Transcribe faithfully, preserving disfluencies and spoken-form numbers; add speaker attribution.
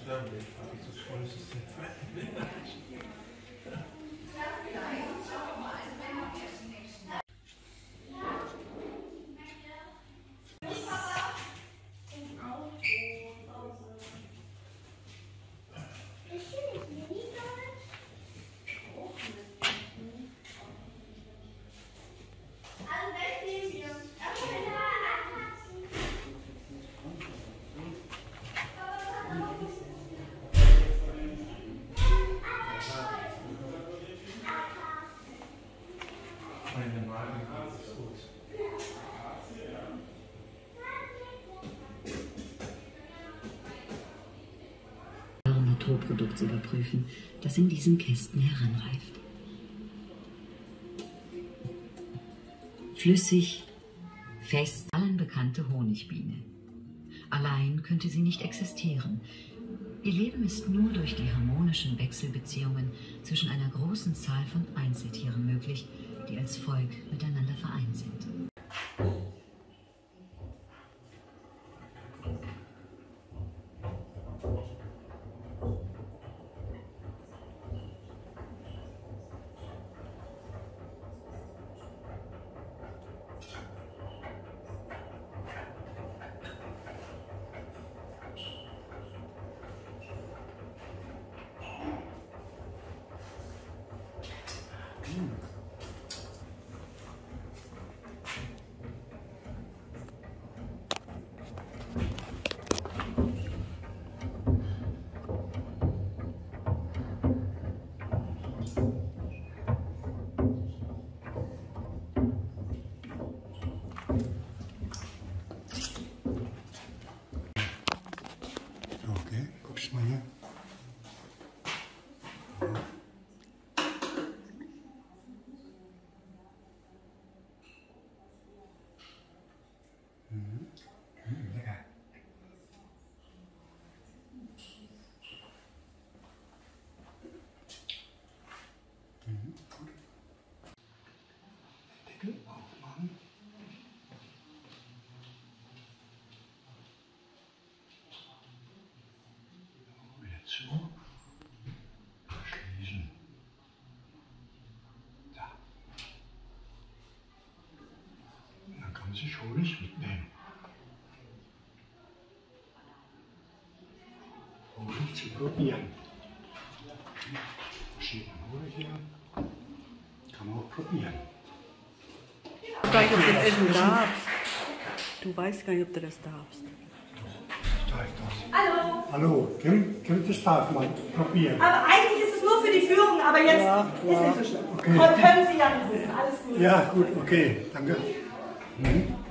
Speaker 1: Naturprodukt zu überprüfen, das in diesen Kästen heranreift. Flüssig, fest, allen bekannte Honigbiene. Allein könnte sie nicht existieren. Ihr Leben ist nur durch die harmonischen Wechselbeziehungen zwischen einer großen Zahl von Einzeltieren möglich, die als Volk miteinander vereint sind.
Speaker 2: Okay, guckst mal hier. Mhm. Mhm, lecker. Mhm, gut. Deckel aufmachen. Wieder zu. Schließen. Da. Und dann kann sie Honig mitnehmen. Honig zu probieren. Verschiedene Honig hier. Kann man auch probieren.
Speaker 3: Ich weiß gar nicht, ob du das essen darfst. Du weißt gar nicht, ob du das darfst.
Speaker 2: Ich darf das.
Speaker 4: Hallo.
Speaker 2: Hallo, Kim, Kim, das darf man probieren.
Speaker 4: Aber eigentlich ist es nur für die Führung, aber jetzt
Speaker 2: Ja,
Speaker 4: ist
Speaker 2: ja.
Speaker 4: nicht so schlimm.
Speaker 2: Okay.
Speaker 4: Und können Sie ja nicht wissen. Alles gut.
Speaker 2: Ja, gut, okay, danke. Mhm.